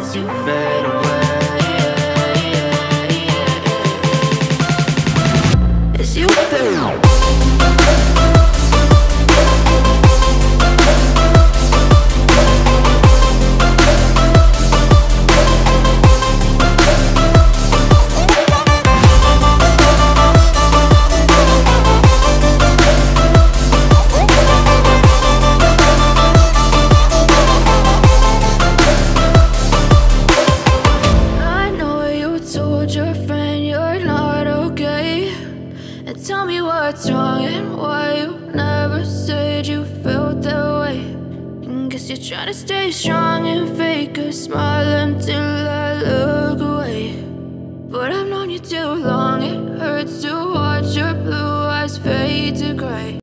as you fade away. As you fade away. Your friend you're not okay, and tell me what's wrong and why you never said you felt that way. And guess you're trying to stay strong and fake a smile until I look away. But I've known you too long, it hurts to watch your blue eyes fade to gray.